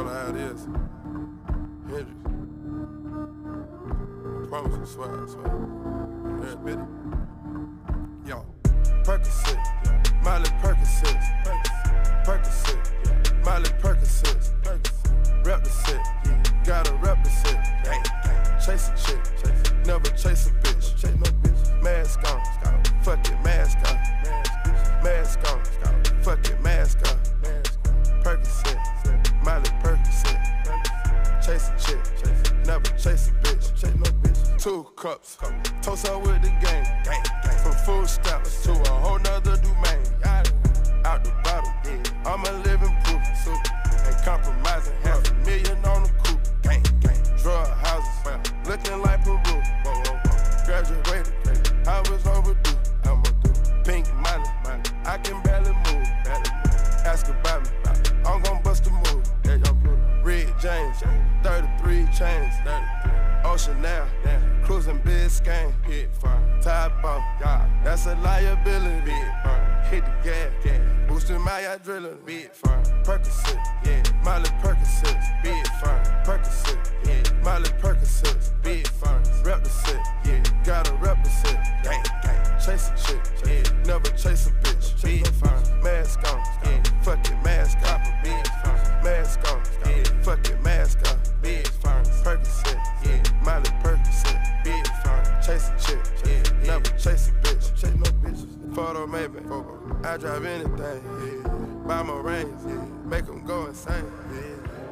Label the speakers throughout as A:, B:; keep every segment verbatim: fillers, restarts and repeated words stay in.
A: tell her how it is. Hendrix. I promise you, swear, I swear. Every bit. Yo, Percocet, Miley Percocet, Percocet, Miley Percocet, rep the set, gotta rep the set. Chase a chick, never chase a bitch. Mask on, fuck it, mask on. Mask on, fuck it, mask on. Percocet, Miley Percocet. Chase a chick, never chase a bitch. Two cups, toast her with the game. From food stamps to a whole nother domain. Out the bottle, I'm a living proof. Ain't compromising, half a million on the coupe. Drug houses, looking like Peru. Graduated, I was overdue. I'm a do. Pink money, I can barely move. Ask about me, I'm gon' bust a move. Red James, thirty-three chains. Ocean now, cruising Biscayne. Top off, that's a liability. Hit the gas, boosting my adrenaline. Percocet, yeah, Miley Percocet, big firm. Percocet, yeah, Miley Percocet, big firm. Rep the set, yeah, gotta rep the set. Gang, gang, chase a chick, yeah, never chase a bitch. Big firm, mask on, yeah, fuck it, mask on. Big firm, mask on, yeah, fuck it, mask on. Big firm, Percocet, yeah, Miley Percocet, big firm. Chase a chick, yeah, never chase a bitch. Chase no bitches. Photo maybe, I drive anything, yeah. Buy my rings, yeah. Make them go insane, yeah.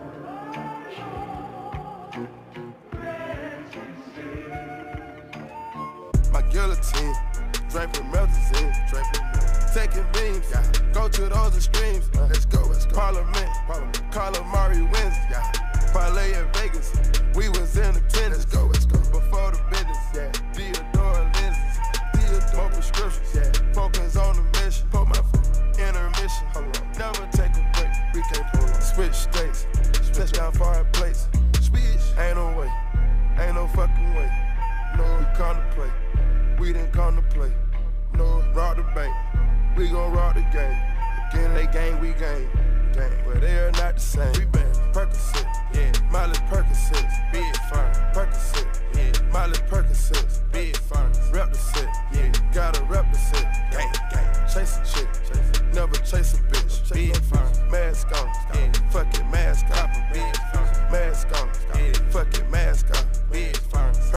A: My guillotine, draping melazine, draping taking beams, yeah. Go to those extremes, uh, let's go, let's go. Parliament, Parliament. Calamari wins, yeah. Parlay in Vegas, we was in attendance, let's go, let's go. Before the business, yeah. Theodore lenses, Theodore prescriptions, yeah. Focus on the mission, put my foot intermission, hold on. Never take a break, we can't pull on. Switch states, switch down foreign plates. Switch, ain't no way, ain't no fucking way. No, we come to play, we didn't come to play. No, rob the bank, we gon' rob the game. Again, they gang, we gang, gang. But they are not the same. We been Percocet, yeah, Miley Percocet, big firm. Percocet, yeah, Miley Percocet.